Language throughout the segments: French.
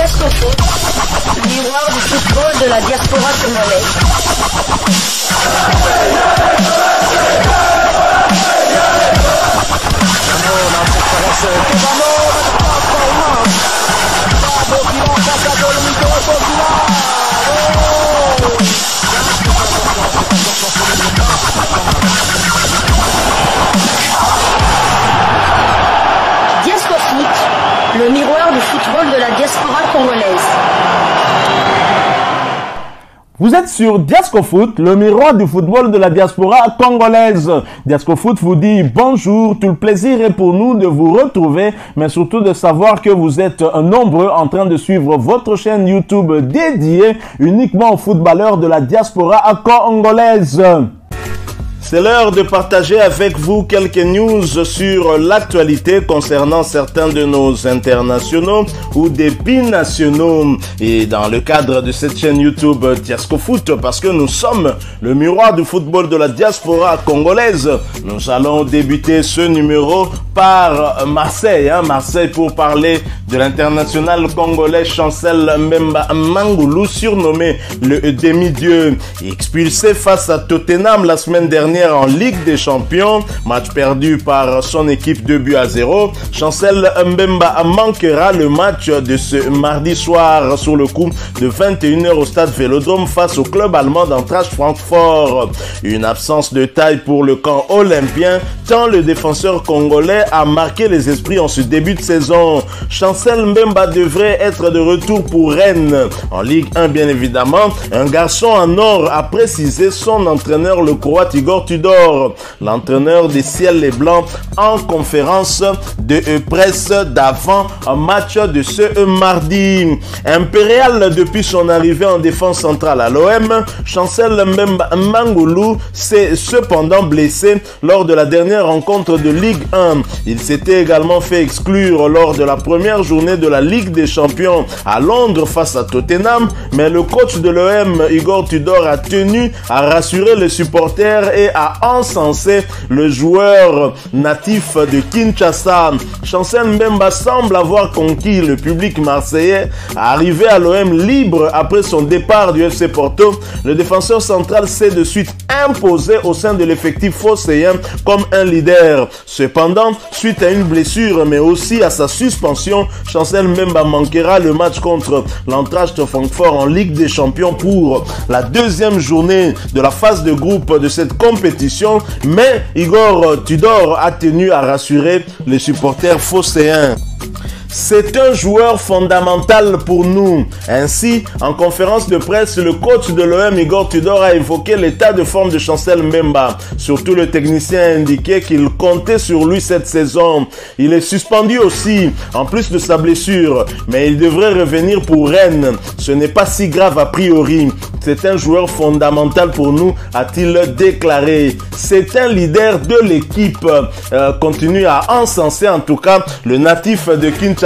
Diasco Foot, miroir du football de la diaspora congolaise. Diasco Foot, le miroir du football de la diaspora congolaise. Vous êtes sur Diasco Foot, le miroir du football de la diaspora congolaise. Diasco Foot vous dit bonjour, tout le plaisir est pour nous de vous retrouver, mais surtout de savoir que vous êtes nombreux en train de suivre votre chaîne YouTube dédiée uniquement aux footballeurs de la diaspora congolaise. C'est l'heure de partager avec vous quelques news sur l'actualité concernant certains de nos internationaux ou des binationaux. Et dans le cadre de cette chaîne YouTube Diasco Foot, parce que nous sommes le miroir du football de la diaspora congolaise, nous allons débuter ce numéro par Marseille. Marseille pour parler de l'international congolais Chancel Mbemba Mangulu, surnommé le demi-dieu, expulsé face à Tottenham la semaine dernière en Ligue des Champions, match perdu par son équipe 2-0. Chancel Mbemba manquera le match de ce mardi soir sur le coup de 21 h au stade Vélodrome face au club allemand d'Eintracht Francfort. Une absence de taille pour le camp olympien, tant le défenseur congolais a marqué les esprits en ce début de saison. Chancel Mbemba devrait être de retour pour Rennes. En Ligue 1 bien évidemment, un garçon en or a précisé son entraîneur le croate Igor Tudor, l'entraîneur des Ciels et Blancs, en conférence de presse d'avant un match de ce mardi. Impérial depuis son arrivée en défense centrale à l'OM, Chancel Mbemba Mangulu s'est cependant blessé lors de la dernière rencontre de Ligue 1. Il s'était également fait exclure lors de la première journée de la Ligue des Champions à Londres face à Tottenham, mais le coach de l'OM, Igor Tudor, a tenu à rassurer les supporters et a encensé le joueur natif de Kinshasa. Chancel Mbemba semble avoir conquis le public marseillais. Arrivé à l'OM libre après son départ du FC Porto, le défenseur central s'est de suite imposé au sein de l'effectif phocéen comme un leader. Cependant, suite à une blessure mais aussi à sa suspension, Chancel Mbemba manquera le match contre l'Eintracht Francfort en Ligue des Champions pour la deuxième journée de la phase de groupe de cette compétition, mais Igor Tudor a tenu à rassurer les supporters phocéens. C'est un joueur fondamental pour nous. Ainsi, en conférence de presse, le coach de l'OM, Igor Tudor, a évoqué l'état de forme de Chancel Mbemba. Surtout, le technicien a indiqué qu'il comptait sur lui cette saison. Il est suspendu aussi, en plus de sa blessure, mais il devrait revenir pour Rennes. Ce n'est pas si grave a priori. C'est un joueur fondamental pour nous, a-t-il déclaré. C'est un leader de l'équipe. Continue à encenser en tout cas le natif de Kinshasa.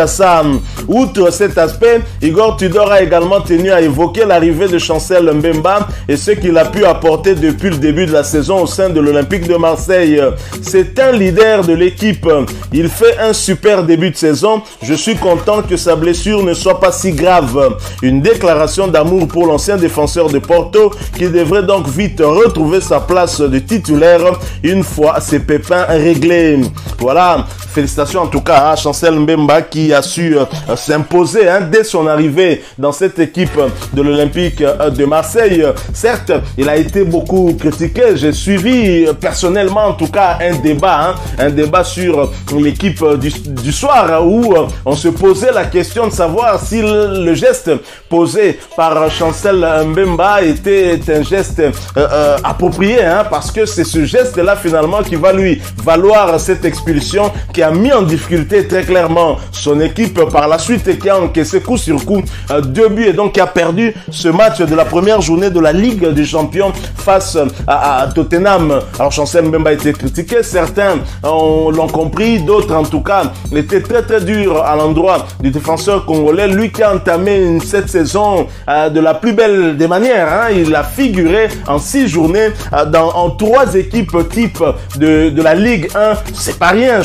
Outre cet aspect, Igor Tudor a également tenu à évoquer l'arrivée de Chancel Mbemba et ce qu'il a pu apporter depuis le début de la saison au sein de l'Olympique de Marseille. C'est un leader de l'équipe. Il fait un super début de saison. Je suis content que sa blessure ne soit pas si grave. Une déclaration d'amour pour l'ancien défenseur de Porto qui devrait donc vite retrouver sa place de titulaire une fois ses pépins réglés. Voilà, félicitations en tout cas à Chancel Mbemba qui a su s'imposer dès son arrivée dans cette équipe de l'Olympique de Marseille. Certes, il a été beaucoup critiqué. J'ai suivi personnellement en tout cas un débat sur l'équipe du soir où on se posait la question de savoir si le geste posé par Chancel Mbemba était un geste approprié, parce que c'est ce geste-là finalement qui va lui valoir cette expulsion qui a mis en difficulté très clairement son équipe par la suite et qui a encaissé coup sur coup 2 buts et donc qui a perdu ce match de la première journée de la Ligue des Champions face à Tottenham. Alors Chancel Mbemba a été critiqué, certains l'ont compris, d'autres en tout cas étaient très durs à l'endroit du défenseur congolais, lui qui a entamé cette saison de la plus belle des manières. Il a figuré en 6 journées en 3 équipes type de la Ligue 1. C'est pas rien, je crois que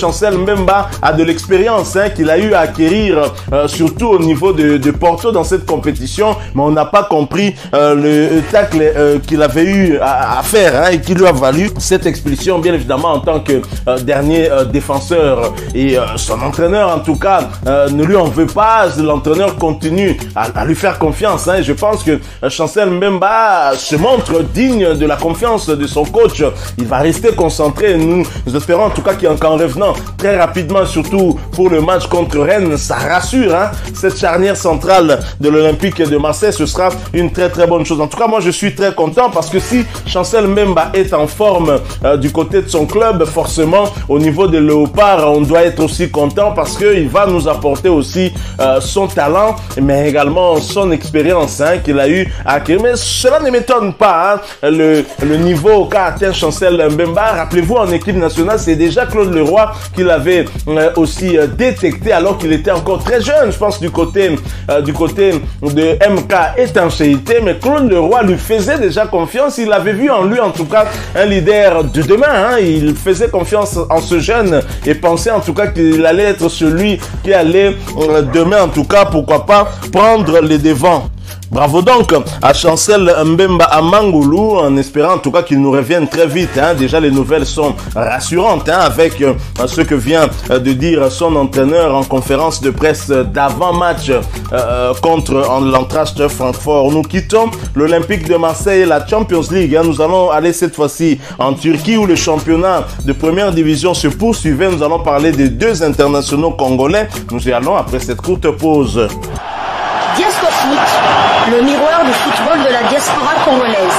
Chancel Mbemba a de l'expérience qu'il a eu à acquérir, surtout au niveau de Porto dans cette compétition, mais on n'a pas compris le tacle qu'il avait eu à faire et qui lui a valu cette expulsion, bien évidemment, en tant que dernier défenseur. Et son entraîneur, en tout cas, ne lui en veut pas. L'entraîneur continue à lui faire confiance. Et je pense que Chancel Mbemba se montre digne de la confiance de son coach. Il va rester concentré. Nous espérons en tout cas qu'en revenant très rapidement, surtout pour le match contre Rennes, ça rassure. Cette charnière centrale de l'Olympique de Marseille, ce sera une très bonne chose. En tout cas, moi je suis très content parce que si Chancel Mbemba est en forme du côté de son club, forcément au niveau des Léopards, on doit être aussi content parce qu'il va nous apporter aussi son talent, mais également son expérience qu'il a eu à acquérir. Mais cela ne m'étonne pas, le niveau qu'a atteint Chancel Mbemba. Rappelez-vous, en équipe nationale, c'est déjà Claude Leroy qui l'avait aussi détecté alors qu'il était encore très jeune, je pense, du côté de MK Étanchéité, mais Claude Leroy lui faisait déjà confiance. Il avait vu en lui, en tout cas, un leader de demain. Il faisait confiance en ce jeune et pensait en tout cas qu'il allait être celui qui allait demain, en tout cas, pourquoi pas, prendre les devants. Bravo donc à Chancel Mbemba à Mangoulou, en espérant en tout cas qu'il nous revienne très vite. Déjà les nouvelles sont rassurantes avec ce que vient de dire son entraîneur en conférence de presse d'avant-match contre l'Eintracht Francfort. Nous quittons l'Olympique de Marseille et la Champions League. Nous allons aller cette fois-ci en Turquie où le championnat de première division se poursuivait. Nous allons parler des deux internationaux congolais. Nous y allons après cette courte pause. Diasco Foot, le miroir du football de la diaspora congolaise.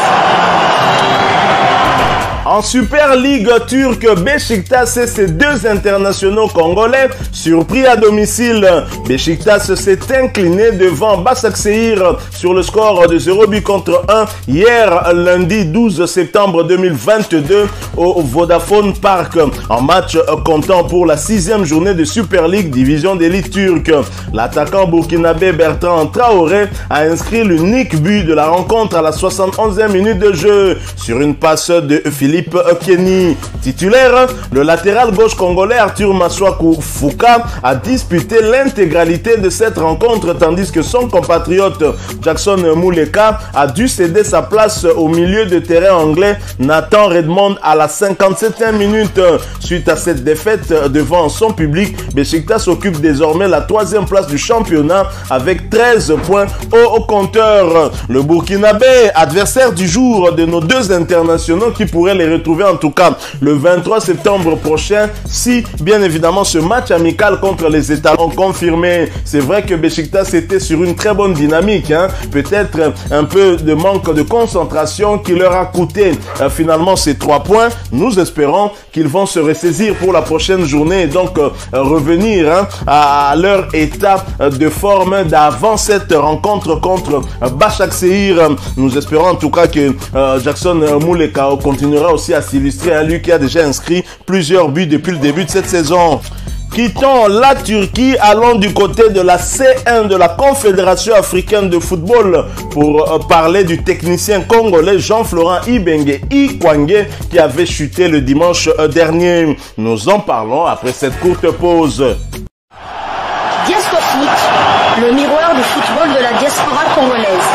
En Super League turque, Beşiktaş et ses deux internationaux congolais surpris à domicile. Beşiktaş s'est incliné devant Başakşehir sur le score de 0 but contre 1 hier lundi 12 septembre 2022 au Vodafone Park en match comptant pour la 6e journée de Super League division d'élite turque. L'attaquant burkinabé Bertrand Traoré a inscrit l'unique but de la rencontre à la 71e minute de jeu sur une passe de Philippe Kenny. Titulaire, le latéral gauche congolais Arthur Maswaku Fouka a disputé l'intégralité de cette rencontre tandis que son compatriote Jackson Muleka a dû céder sa place au milieu de terrain anglais Nathan Redmond à la 57e minute. Suite à cette défaite devant son public, Beşiktaş occupe désormais la 3e place du championnat avec 13 points au compteur. Le Burkinabé, adversaire du jour de nos deux internationaux qui pourraient les retrouver en tout cas le 23 septembre prochain si bien évidemment ce match amical contre les États ont confirmé. C'est vrai que Beşiktaş était sur une très bonne dynamique, peut-être un peu de manque de concentration qui leur a coûté finalement ces 3 points. Nous espérons qu'ils vont se ressaisir pour la prochaine journée et donc revenir à leur état de forme d'avant cette rencontre contre Başakşehir. Nous espérons en tout cas que Jackson Muleka continuera aussi à s'illustrer, lui qui a déjà inscrit plusieurs buts depuis le début de cette saison. Quittons la Turquie, allons du côté de la C1 de la Confédération africaine de football pour parler du technicien congolais Jean-Florent Ibenge Ikwange qui avait chuté le dimanche dernier. Nous en parlons après cette courte pause. Diasco Foot, le miroir du football de la diaspora congolaise.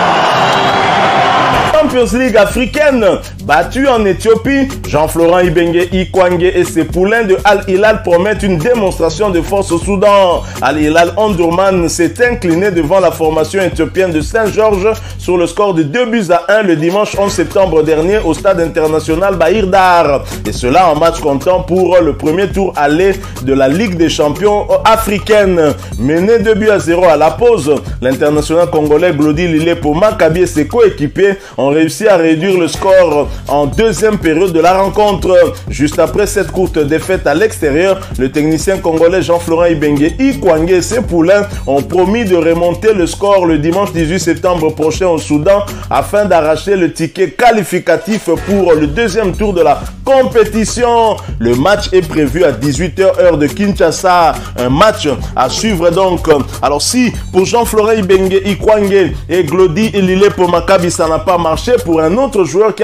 Champions League africaine, battu en Éthiopie, Jean-Florent Ibenge Ikwange et ses poulains de Al Hilal promettent une démonstration de force au Soudan. Al Hilal Omdurman s'est incliné devant la formation éthiopienne de Saint-Georges sur le score de 2-1 le dimanche 11 septembre dernier au stade international Bahir Dar. Et cela en match comptant pour le premier tour aller de la Ligue des champions africaine. Mené 2-0 à la pause, l'international congolais Glody Lilepo Maccabi et ses coéquipiers ont réussi à réduire le score en deuxième période de la rencontre. Juste après cette courte défaite à l'extérieur, le technicien congolais Jean-Florent Ibenge Ikwange et ses poulains ont promis de remonter le score le dimanche 18 septembre prochain au Soudan afin d'arracher le ticket qualificatif pour le deuxième tour de la compétition. Le match est prévu à 18h heure de Kinshasa. Un match à suivre donc. Alors si pour Jean-Florent Ibenge Ikwange et Glody Lilepo Maccabi ça n'a pas marché, pour un autre joueur qui avait été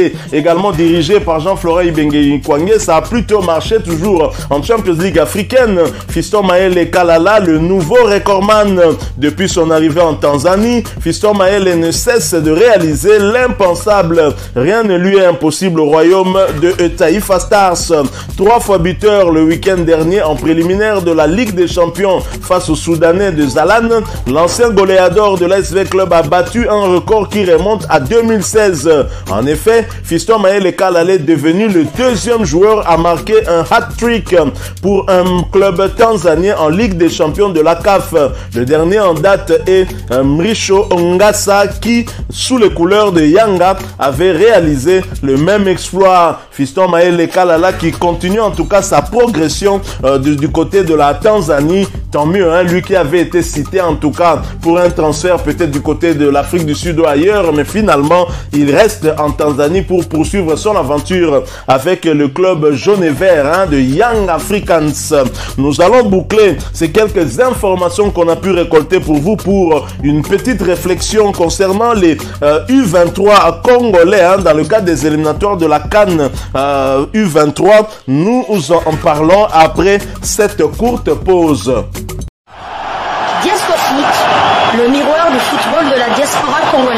été également dirigé par Jean-Florent Ibenge Kwangé. Ça a plutôt marché toujours en Champions League africaine. Fiston Mayele Kalala, le nouveau recordman depuis son arrivée en Tanzanie. Fiston Mayele ne cesse de réaliser l'impensable. Rien ne lui est impossible au royaume de Taifa Stars. 3 fois buteur le week-end dernier en préliminaire de la Ligue des Champions face aux Soudanais de Zalan. L'ancien goléador de l'ASV Club a battu un record qui remonte à 2016. En effet, Fiston Mayele Kalala est devenu le deuxième joueur à marquer un hat-trick pour un club tanzanien en Ligue des Champions de la CAF. Le dernier en date est Mrisho Ngasa qui, sous les couleurs de Yanga, avait réalisé le même exploit. Fiston Mayele Kalala qui continue en tout cas sa progression du côté de la Tanzanie. Tant mieux, hein, lui qui avait été cité en tout cas pour un transfert peut-être du côté de l'Afrique du Sud ou ailleurs, mais finalement il reste en Tanzanie pour poursuivre son aventure avec le club jaune et vert de Young Africans. Nous allons boucler ces quelques informations qu'on a pu récolter pour vous pour une petite réflexion concernant les U23 congolais dans le cadre des éliminatoires de la CAN U23. Nous en parlons après cette courte pause. Diasco Foot, le miroir du football de la diaspora congolaise.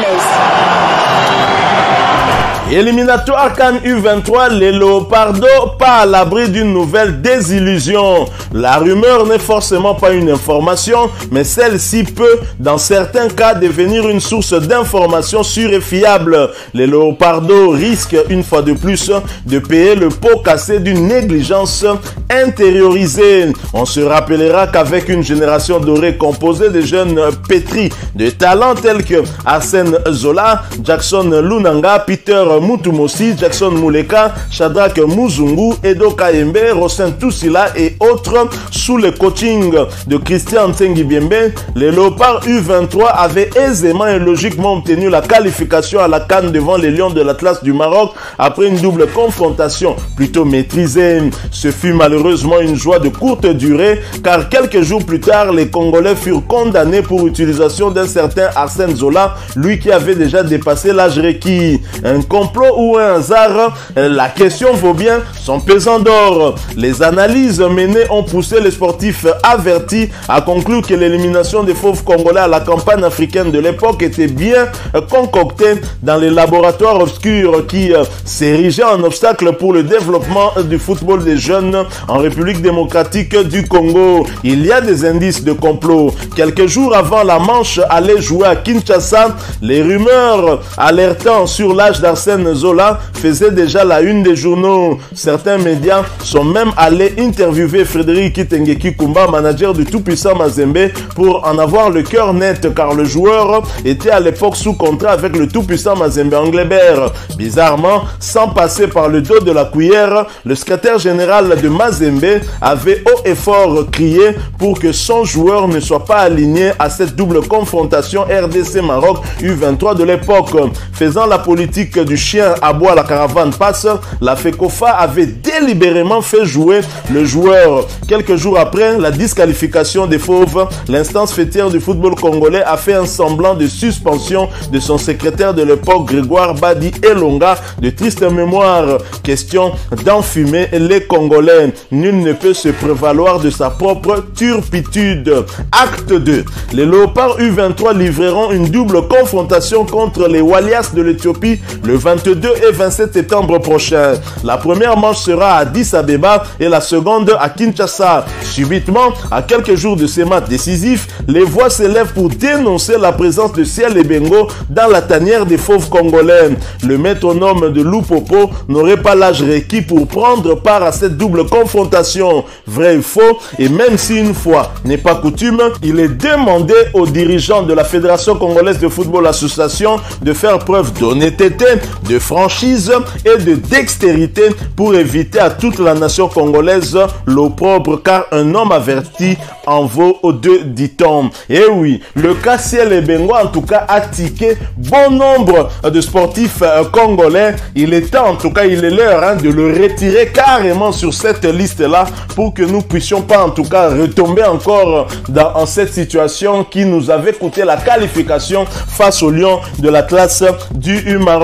Éliminatoire CAN U23, les Léopardos pas à l'abri d'une nouvelle désillusion. La rumeur n'est forcément pas une information, mais celle-ci peut, dans certains cas, devenir une source d'information sûre et fiable. Les Léopardos risquent, une fois de plus, de payer le pot cassé d'une négligence intériorisée. On se rappellera qu'avec une génération dorée composée de jeunes pétris de talents tels que Arsène Zola, Jackson Lunanga, Peter Mutumosi, Jackson Muleka, Shadrack Muzungu, Edo Kayembe, Rosen Toussila et autres, sous le coaching de Christian Tsengibiembe, les Léopards U23 avaient aisément et logiquement obtenu la qualification à la CAN devant les Lions de l'Atlas du Maroc après une double confrontation plutôt maîtrisée. Ce fut malheureusement une joie de courte durée car quelques jours plus tard, les Congolais furent condamnés pour utilisation d'un certain Arsène Zola, lui qui avait déjà dépassé l'âge requis. Un complot ou un hasard, la question vaut bien son pesant d'or. Les analyses menées ont poussé les sportifs avertis à conclure que l'élimination des fauves congolais à la campagne africaine de l'époque était bien concoctée dans les laboratoires obscurs qui s'érigeaient en obstacle pour le développement du football des jeunes en République démocratique du Congo. Il y a des indices de complot. Quelques jours avant la manche allait jouer à Kinshasa, les rumeurs alertant sur l'âge d'Arsène Zola faisaient déjà la une des journaux. Certains médias sont même allés interviewer Frédéric Tengeki Kumba, manager du tout-puissant Mazembe, pour en avoir le cœur net car le joueur était à l'époque sous contrat avec le tout-puissant Mazembe Anglebert. Bizarrement, sans passer par le dos de la cuillère, le secrétaire général de Mazembe avait haut et fort crié pour que son joueur ne soit pas aligné à cette double confrontation RDC-Maroc U23 de l'époque. Faisant la politique du chien à bois la caravane passe, la FECOFA avait délibérément fait jouer le joueur. Quelques jours après la disqualification des fauves, l'instance fêtière du football congolais a fait un semblant de suspension de son secrétaire de l'époque, Grégoire Badi Elonga, de triste mémoire. Question d'enfumer les Congolais. Nul ne peut se prévaloir de sa propre turpitude. Acte 2. Les Léopards U23 livreront une double confrontation contre les Walias de l'Éthiopie le 22 et 27 septembre prochain. La première manche sera à Addis Abeba et la seconde à Kinshasa. Subitement, à quelques jours de ces matchs décisifs, les voix s'élèvent pour dénoncer la présence de Ciel Ebengo dans la tanière des fauves congolais. Le métronome de Lupopo n'aurait pas l'âge requis pour prendre part à cette double confrontation. Vrai ou faux, et même si une fois n'est pas coutume, il est demandé aux dirigeants de la Fédération congolaise de football association de faire preuve d'honnêteté, de franchise et de dextérité pour éviter à toute la nation congolaise l'opprobre, car un homme averti en vaut aux deux, dit-on. Et oui, le cas Ciel Ebengo en tout cas a tiqué bon nombre de sportifs congolais. Il est temps, en tout cas il est l'heure de le retirer carrément sur cette liste-là pour que nous puissions pas en tout cas retomber encore dans cette situation qui nous avait coûté la qualification face aux Lions de l'Atlas du Maroc.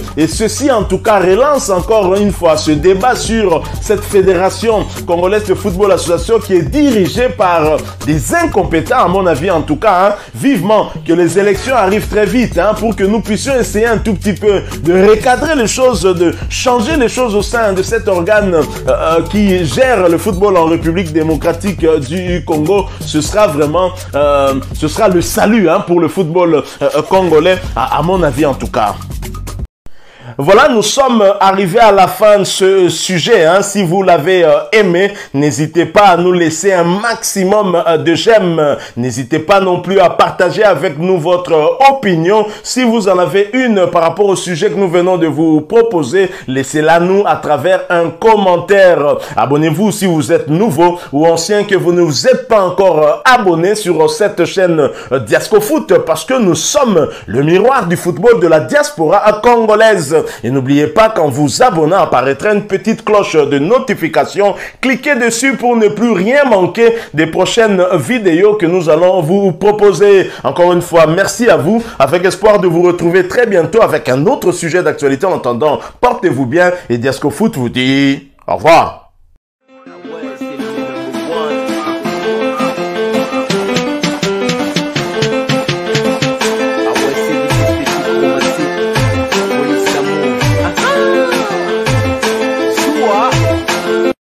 Et ceci, en tout cas, relance encore une fois ce débat sur cette fédération congolaise de football association qui est dirigée par des incompétents, à mon avis, en tout cas. Hein. Vivement que les élections arrivent très vite hein, pour que nous puissions essayer un tout petit peu de recadrer les choses, de changer les choses au sein de cet organe qui gère le football en République démocratique du Congo. Ce sera vraiment, ce sera le salut hein, pour le football congolais, à mon avis en tout cas. Voilà, nous sommes arrivés à la fin de ce sujet. Hein. Si vous l'avez aimé, n'hésitez pas à nous laisser un maximum de j'aime. N'hésitez pas non plus à partager avec nous votre opinion. Si vous en avez une par rapport au sujet que nous venons de vous proposer, laissez-la nous à travers un commentaire. Abonnez-vous si vous êtes nouveau ou ancien que vous ne vous êtes pas encore abonné sur cette chaîne Diascofoot parce que nous sommes le miroir du football de la diaspora congolaise. Et n'oubliez pas qu'en vous abonnant apparaîtra une petite cloche de notification. Cliquez dessus pour ne plus rien manquer des prochaines vidéos que nous allons vous proposer. Encore une fois, merci à vous, avec espoir de vous retrouver très bientôt avec un autre sujet d'actualité. En attendant, portez-vous bien et Diascofoot vous dit au revoir.